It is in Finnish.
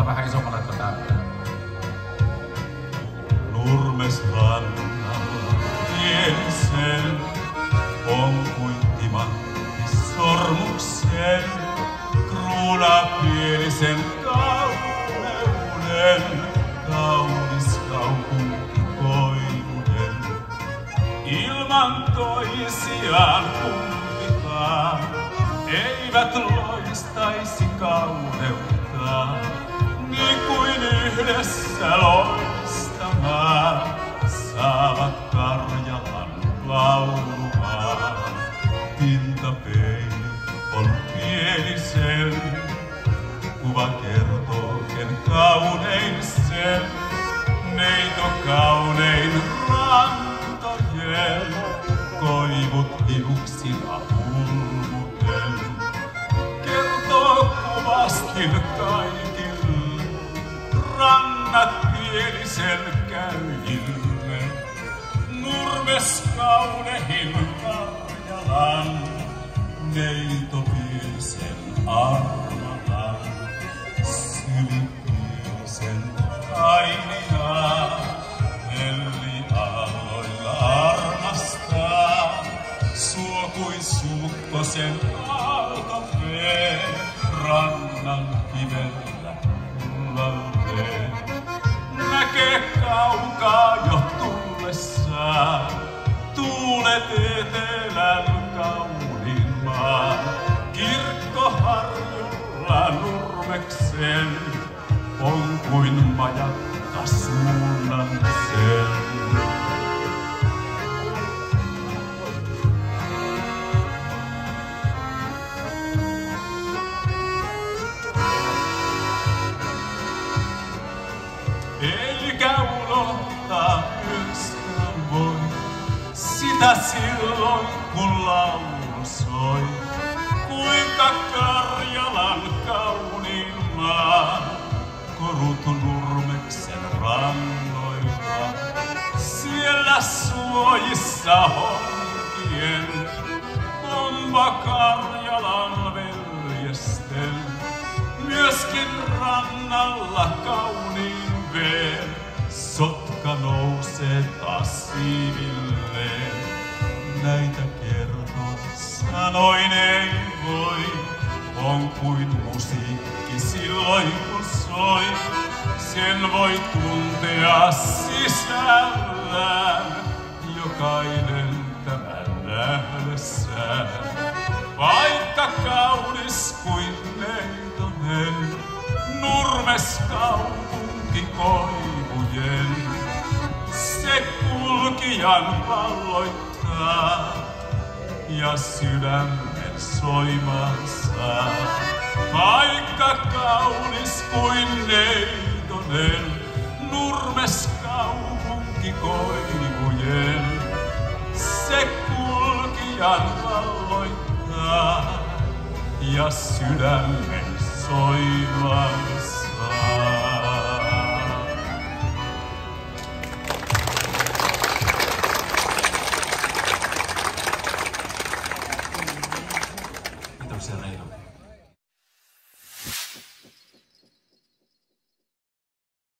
ottaa vähän isommalle tätä. Nurmes rannalla pielisen on kuin timantti sormuksen. Kruunapielisen kauneuden, kaunis kaupunki koivunen. Ilman toisiaan kumpikaan eivät loistaisi kauneuttaan, niin kuin yhdessä loistamaan saavat Karjalan laulumaan. Pintapeili on pielisen, kuva kertoo ken kaunein sen. Neito kaunein rantojen, koivut hiuksina hulmuten. Kertoo kuvastin kaikille, rannat pielisen käyjille. Nurmes kaunehin Karjalan, neito pielisen armatan. Syli pielisen kainia, helli aalloilla armastaa. Suo kuin suukkosen aaltovee, rannan kivellä kullalleen. Näkee kaukaa jo tullessaan tuulet etelän kauniin maan. Kirkkoharjulla Nurmeksen on kuin majakka suunnannisen. Eikä unohtaa myöskään voi sitä silloin kun laulu soi. Kuinka Karjalan kauniin maan korut Nurmeksen rannoilla. Siellä suojissa honkien pompa Karjalan veljesten. Myöskin rannalla kauniin veen sotka nousee taas siivilleen. Näitä kertoa sanoin ei voi, on kuin musiikki silloin kun soi. Sen voi tuntea sisällään, jokainen tämän nähdessään. Vaikka kaunis kuin neitonen, Nurmes kaupunki koivujen, se kulkijan valloittaa ja sydämen soimaan saa. Vaikka kaunis kuin neitonen, Nurmes kaupunki koivujen, se kulkijan valloittaa ja sydämen soimaan